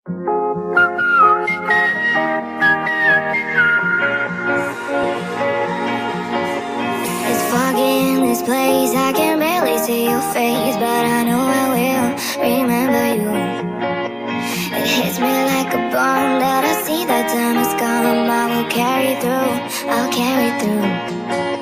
It's foggy in this place, I can barely see your face, but I know I will remember you. It hits me like a bomb that I see that time has come. I will carry through, I'll carry through.